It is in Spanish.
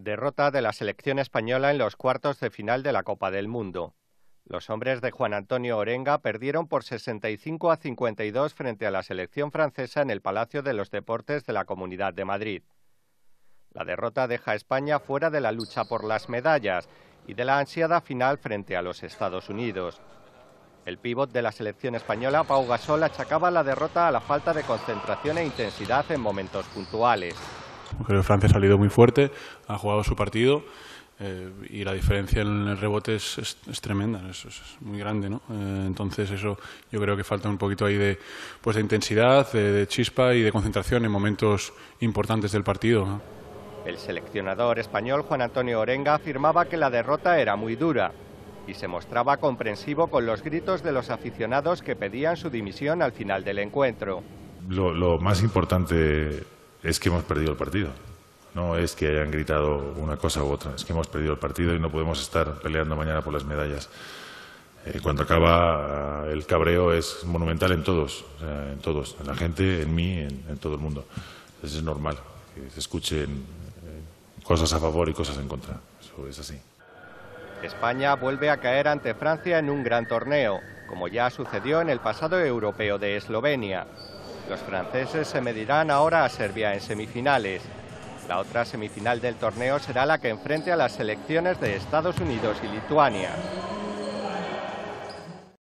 Derrota de la selección española en los cuartos de final de la Copa del Mundo. Los hombres de Juan Antonio Orenga perdieron por 65-52 frente a la selección francesa en el Palacio de los Deportes de la Comunidad de Madrid. La derrota deja a España fuera de la lucha por las medallas y de la ansiada final frente a los Estados Unidos. El pívot de la selección española, Pau Gasol, achacaba la derrota a la falta de concentración e intensidad en momentos puntuales. Creo que Francia ha salido muy fuerte, ha jugado su partido y la diferencia en el rebote es tremenda, es muy grande, ¿no? Entonces eso yo creo que falta un poquito ahí de intensidad, de chispa y de concentración en momentos importantes del partido, ¿no? El seleccionador español Juan Antonio Orenga afirmaba que la derrota era muy dura y se mostraba comprensivo con los gritos de los aficionados que pedían su dimisión al final del encuentro. Lo más importante es que hemos perdido el partido. No es que hayan gritado una cosa u otra, es que hemos perdido el partido y no podemos estar peleando mañana por las medallas. Cuando acaba, el cabreo es monumental en todos, en la gente, en mí, en todo el mundo. Entonces es normal que se escuchen cosas a favor y cosas en contra. Eso es así. España vuelve a caer ante Francia en un gran torneo, como ya sucedió en el pasado europeo de Eslovenia. Los franceses se medirán ahora a Serbia en semifinales. La otra semifinal del torneo será la que enfrente a las selecciones de Estados Unidos y Lituania.